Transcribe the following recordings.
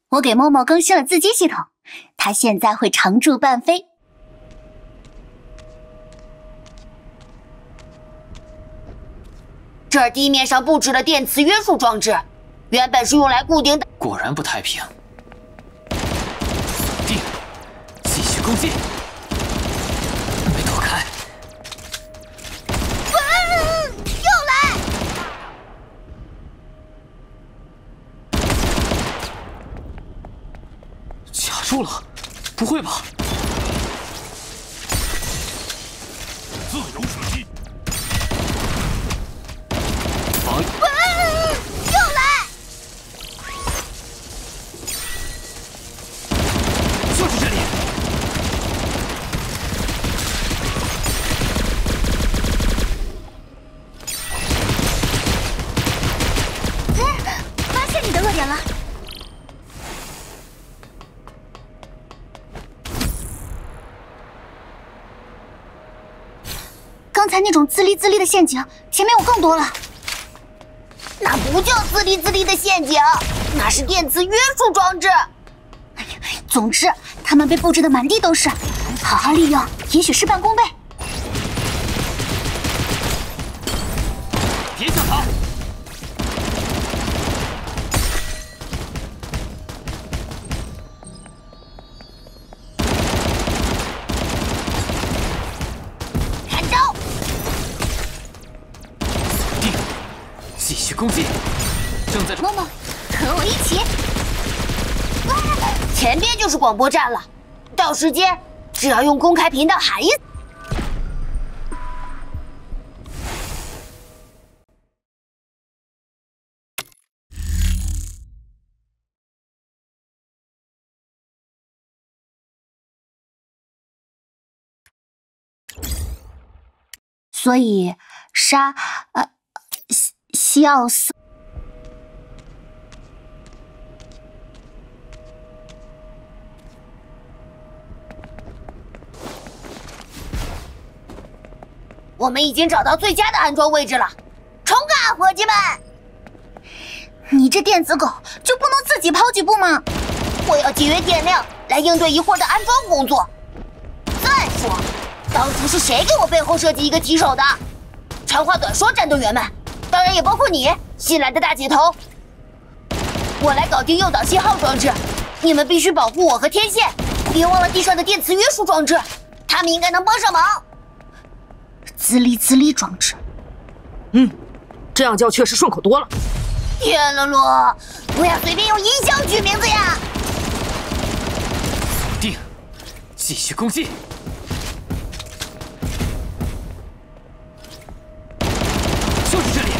我给默默更新了自击系统，他现在会常驻半飞。 这儿地面上布置了电磁约束装置，原本是用来固定的。 果然不太平。锁定，继续攻击。没躲开。 又来！ 卡住了，不会吧？ 自由射击。 又来！ 就是这里。 发现你的弱点了。刚才那种自立自立的陷阱，前面有更多了。 那不叫自立自立的陷阱，那是电磁约束装置。 总之，他们被布置的满地都是，好好利用，也许事半功倍。 别想逃！ 看招！ 锁定，继续攻击。正在默默，和我一起。 前边就是广播站了，到时间只要用公开频道喊一。 所以，西奥斯。 我们已经找到最佳的安装位置了，冲啊，伙计们！ 你这电子狗就不能自己跑几步吗？ 我要节约电量来应对一会儿的安装工作。再说，当初是谁给我背后设计一个提手的？长话短说，战斗员们，当然也包括你，新来的大姐头。我来搞定诱导信号装置，你们必须保护我和天线，别忘了地上的电磁约束装置，他们应该能帮上忙。 自立装置， 这样叫确实顺口多了。 天了噜，不要随便用音效取名字呀！ 锁定，继续攻击。就是这里。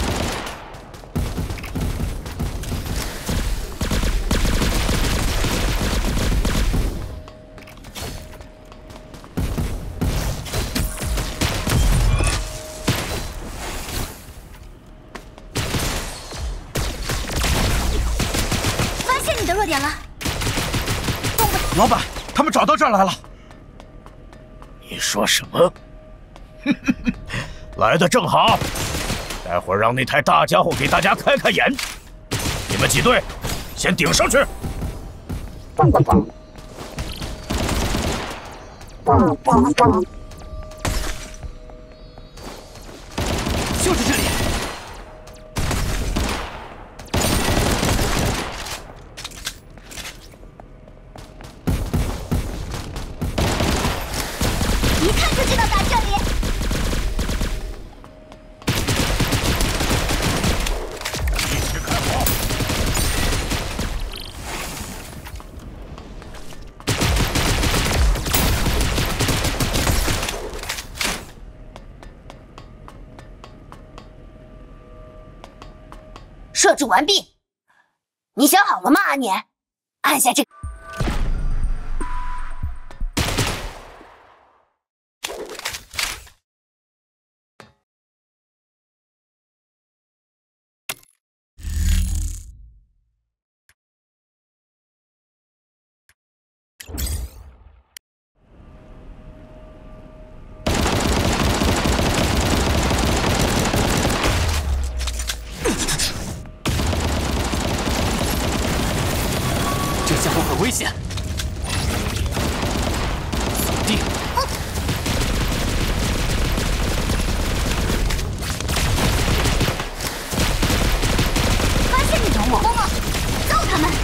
你的弱点了。 老板，他们找到这儿来了。你说什么？来的正好，待会儿让那台大家伙给大家开开眼。你们几队，先顶上去。 就是这里。 一看就知道打这里。 一起开火！ 设置完毕。你想好了吗，阿年？按下这个。 这家伙很危险。锁定。 发现你等我，默默揍他们！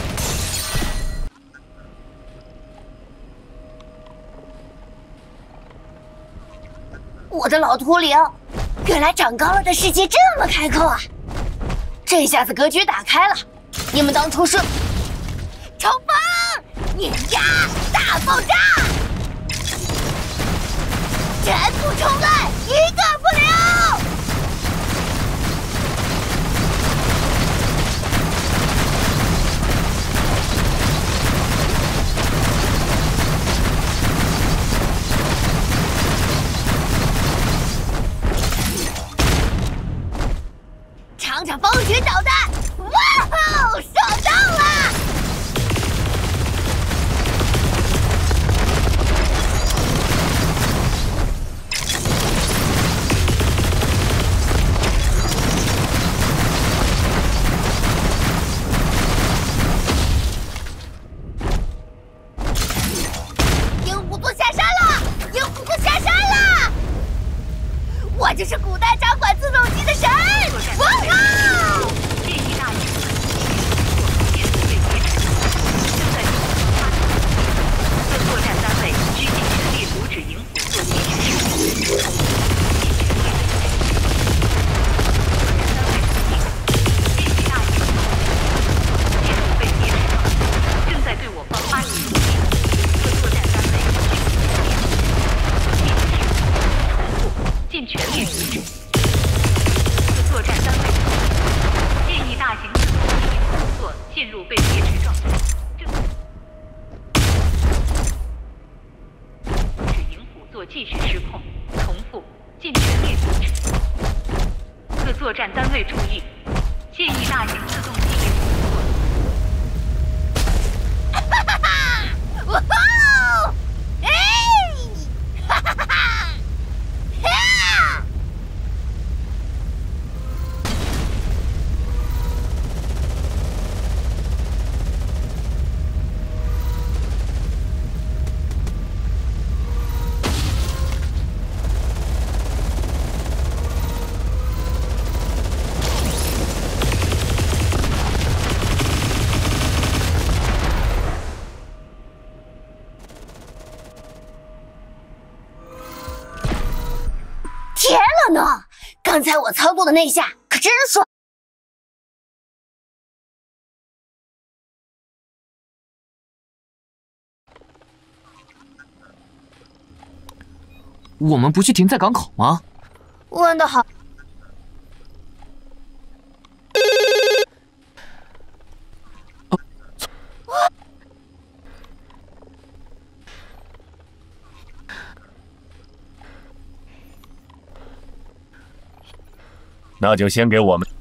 我的老图灵，原来长高了的世界这么开阔啊！这下子格局打开了，你们当初是冲锋、碾压、大爆炸，全部冲来，一个不留！尝尝风雪导弹！哇哦，爽到了！鹰虎座下山了！鹰虎座下山了！我就是古代掌管自动机的神！哇哦！ 建议大营面对被劫持，正在各作战单位需尽全力阻止营虎座继续施工。建议大营建筑被劫持状态，正在对我方发起攻击。各作战单位需尽全力阻止。作战单位建议大型自动机营虎座进入被劫持状态，使营虎座继续失控。重复，尽全力阻止。各作战单位注意，建议大型自动机营虎座。 哈哈哈！哇吼！哎！哈哈哈！呀！天了呢！刚才我操作的那下可真爽。 我们不去停在港口吗？ 问得好。 那就先给我们。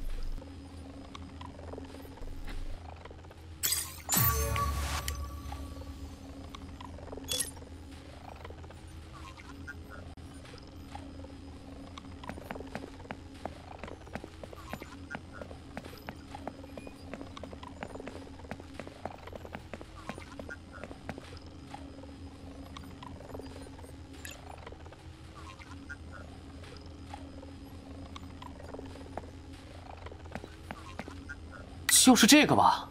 就是这个吧？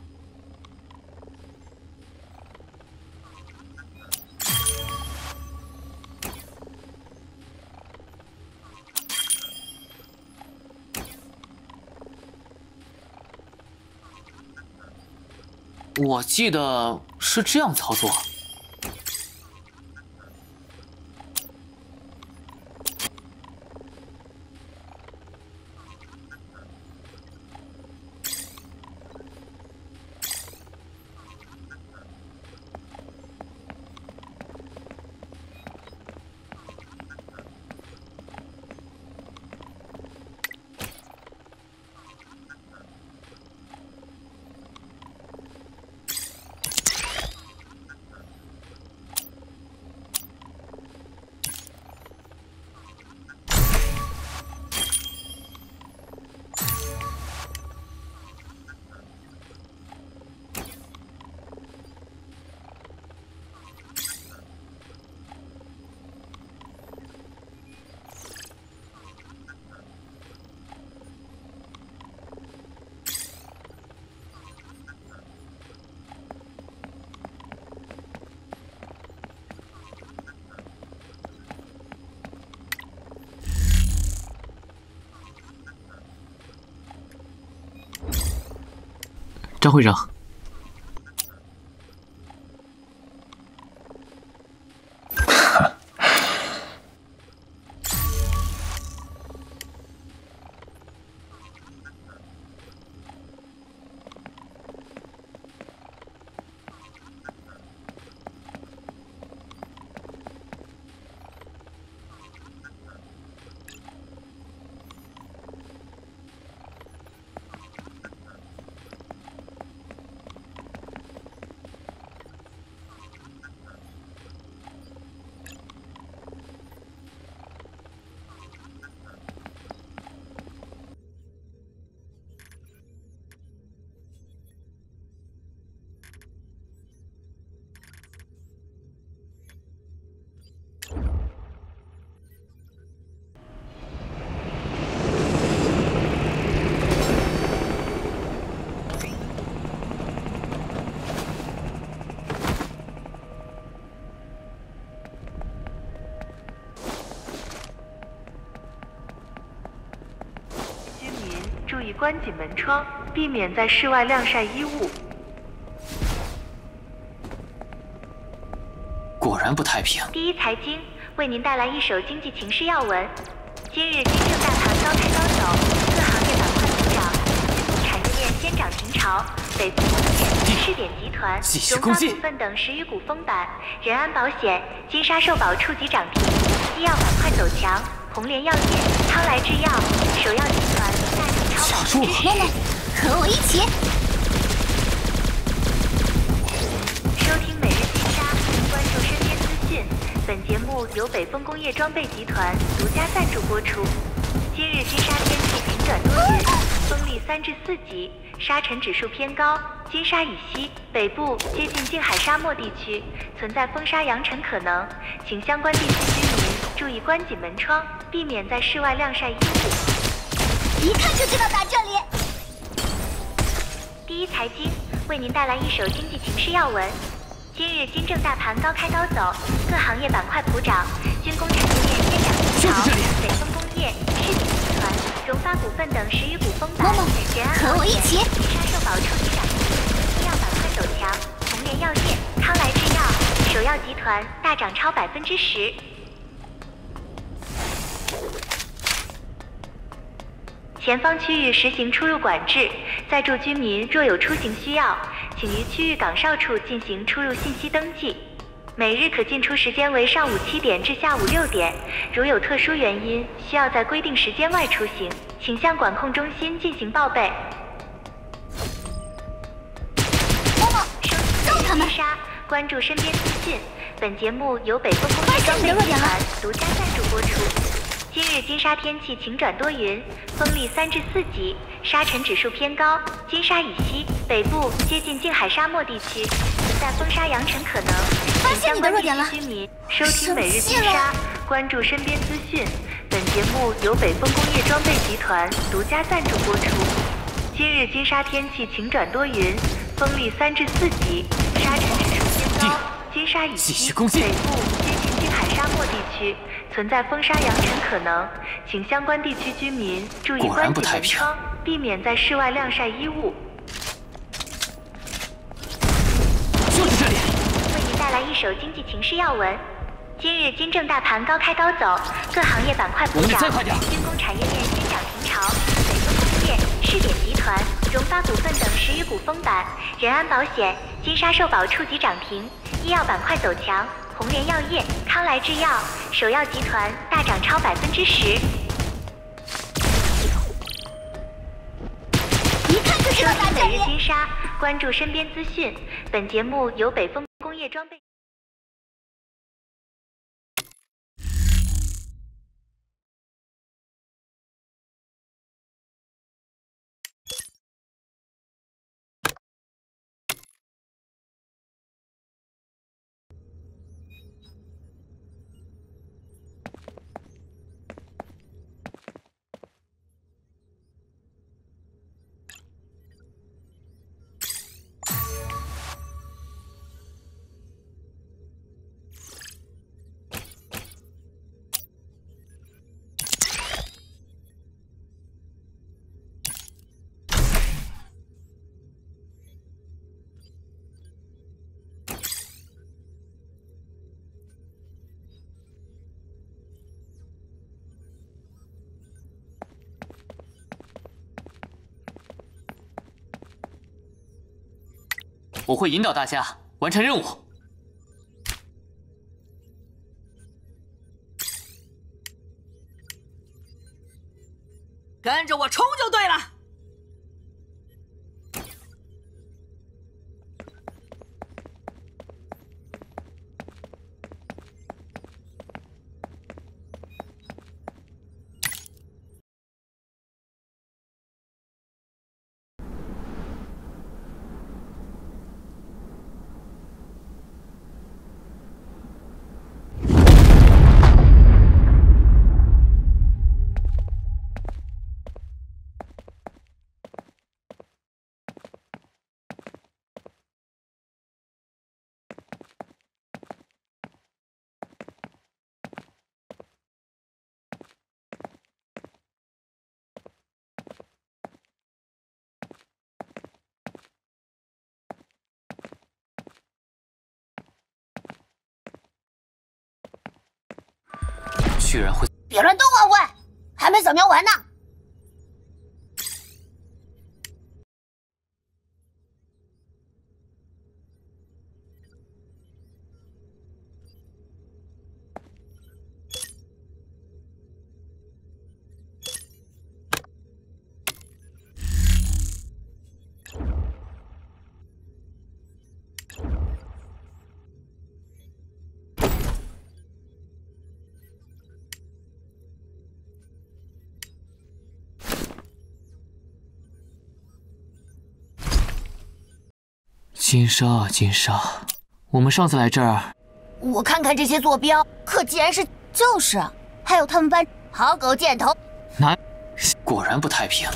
我记得是这样操作。 张会长， 注意关紧门窗，避免在室外晾晒衣物。 果然不太平。 第一财经为您带来一手经济情势要闻。今日金正大盘高开高走，各行业板块补涨，军工产业链先涨停潮，北部工业、市点集团、荣发股份等10余股封板，仁安保险、金沙寿保触及涨停，医药板块走强，红莲药业、康来制药、首药集团大涨超妹妹，和我一起。 收听每日金沙，关注身边资讯。本节目由北风工业装备集团独家赞助播出。今日金沙天气晴转多云，风力3至4级，沙尘指数偏高。金沙以西、北部接近近海沙漠地区存在风沙扬尘可能，请相关地区居民注意关紧门窗，避免在室外晾晒衣物。 一看就知道打这里。 第一财经为您带来一手经济情势要闻。今日金正大盘高开高走，各行业板块普涨，军工产业链先涨停潮，北风工业、市鼎集团、荣发股份等10余股封板，仁安保险、金沙寿保触及涨停，医药板块走强，红莲药业、康来制药、首药集团大涨超10%。前方区域实行出入管制，在住居民若有出行需要，请于区域岗哨处进行出入信息登记。每日可进出时间为上午7点至下午6点，如有特殊原因需要在规定时间外出行，请向管控中心进行报备。收听每日金沙，关注身边资讯。本节目由北风工业装备集团独家赞助播出。今日金沙天气晴转多云，风力3至4级，沙尘指数偏高。金沙以西、北部接近近海沙漠地区存在风沙扬尘可能，请相关地区居民收听每日金沙，关注身边资讯。本节目由北风工业装备集团独家赞助播出。今日金沙天气晴转多云，风力3至4级，沙尘指数偏高。金沙以西、北部接近近海沙漠地区存在风沙扬尘可能，请相关地区居民注意关紧门窗，避免在室外晾晒衣物。 就是这里。 为您带来一手经济情势要闻。今日金正大盘高开高走，各行业板块补涨，军工产业链先涨停潮，北风工业、市点集团、荣发股份等10余股封板，仁安保险、金沙寿保触及涨停，医药板块走强，红莲药业、康来制药、首药集团大涨超10%。 一看就知道打这里。 每日金沙，关注身边资讯。本节目由北风工业装备。 我会引导大家完成任务。 跟着我冲就对了。 居然会！ 别乱动啊，喂！还没扫描完呢。 金沙啊，金沙，我们上次来这儿， 我看看这些坐标，可竟然是就是还有他们班好狗箭头， 果然不太平。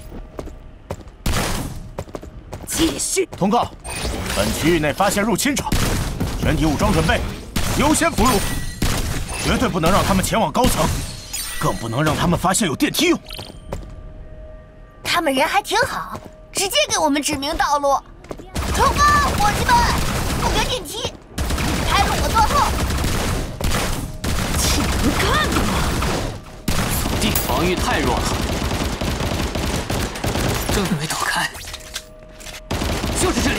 继续通告：本区域内发现入侵者，全体武装准备，优先俘虏，绝对不能让他们前往高层，更不能让他们发现有电梯用。 他们人还挺好，直接给我们指明道路。冲啊，伙计们！目标电梯，开路我坐后。 这能干的吗？ 地防御太弱了，正没躲开，就是这里。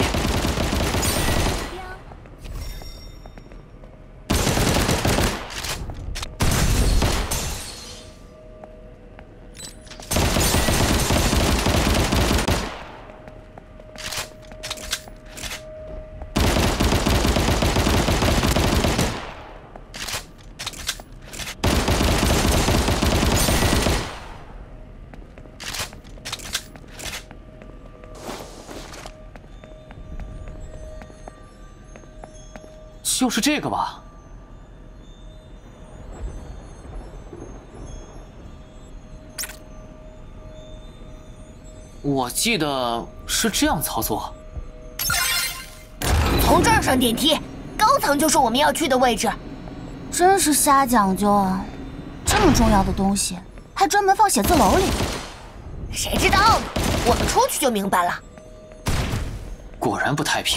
就是这个吧？我记得是这样操作。 从这儿上电梯，高层就是我们要去的位置。 真是瞎讲究啊！这么重要的东西，还专门放写字楼里。 谁知道呢？我们出去就明白了。 果然不太平。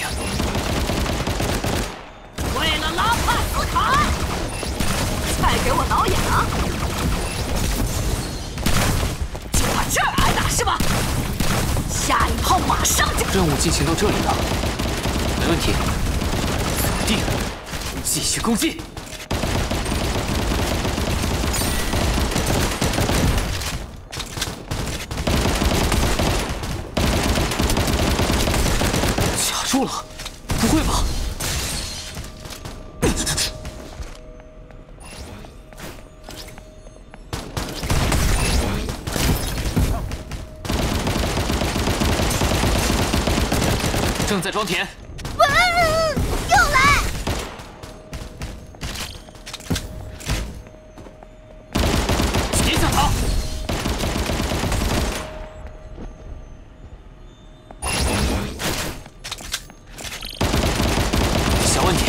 为了拉帕斯卡，再给我挠痒！就怕这儿挨打是吧？下一炮马上就…… 任务进行到这里了，没问题。锁定，继续攻击。卡住了，不会吧？正在装填。 又来！ 别想逃！小问题。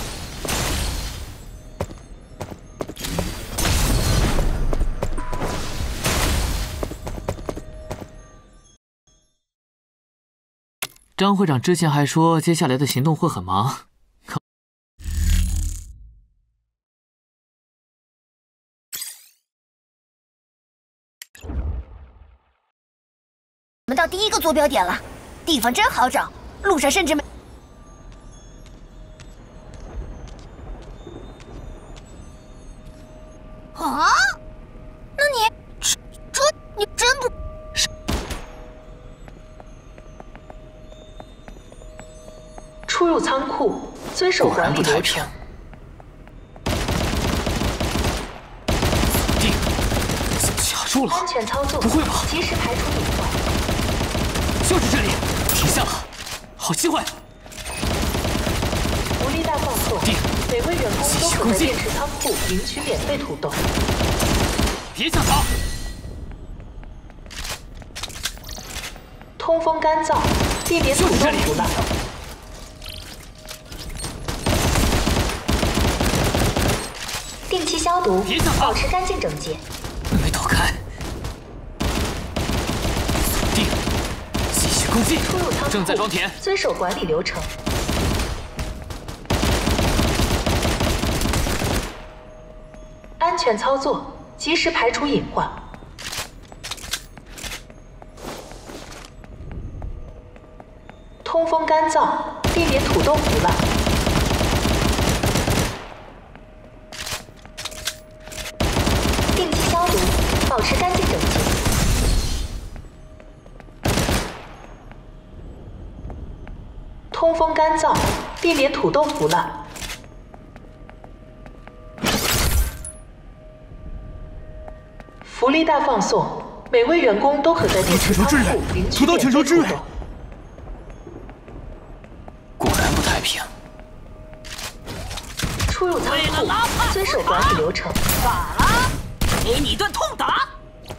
张会长之前还说，接下来的行动会很忙。 我们到第一个坐标点了，地方真好找，路上甚至没…… 仓库，遵守管理流程。 定，卡住了！ 安全操作， 不会吧？ 及时排除隐患。 就是这里，停下了，好机会！ 福利大放送，每位员工都可在电池仓库领取免费土豆。 别想逃！ 通风干燥，避免土豆腐烂。定期消毒，保持干净整洁。 没躲开。定，继续攻击。 出入仓库， 正在装填， 遵守管理流程。安全操作，及时排除隐患。通风干燥，避免土豆腐烂。定期消毒，保持干净整洁。通风干燥，避免土豆腐烂。福利大放送，每位员工都可在电池仓库领取免费土豆。 果然不太平。 出入仓库，遵守管理流程。 咋了？给你一顿痛打！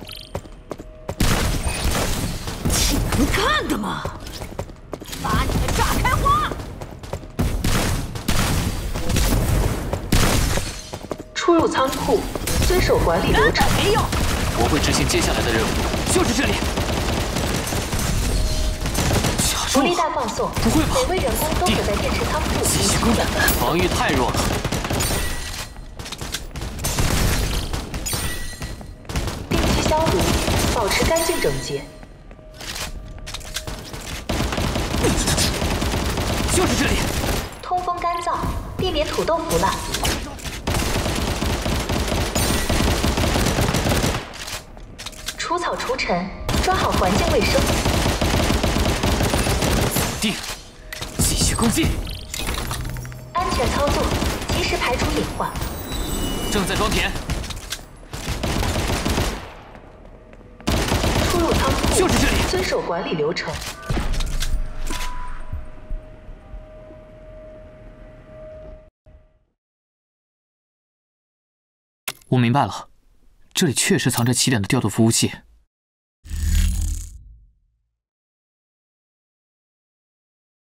挺能干的嘛！把你们炸开花！ 出入仓库，遵守管理流程。 没用。 我会执行接下来的任务，就是这里。 福利大放送， 不会吧？ 每位员工都可在电池仓库继续攻击，防御太弱了。 定期消毒，保持干净整洁。 就是这里。 通风干燥，避免土豆腐烂。除草除尘，抓好环境卫生。 定，继续攻击。 安全操作，及时排除隐患。 正在装填。 出入仓库， 就是这里， 遵守管理流程。 我明白了，这里确实藏着起点的调度服务器。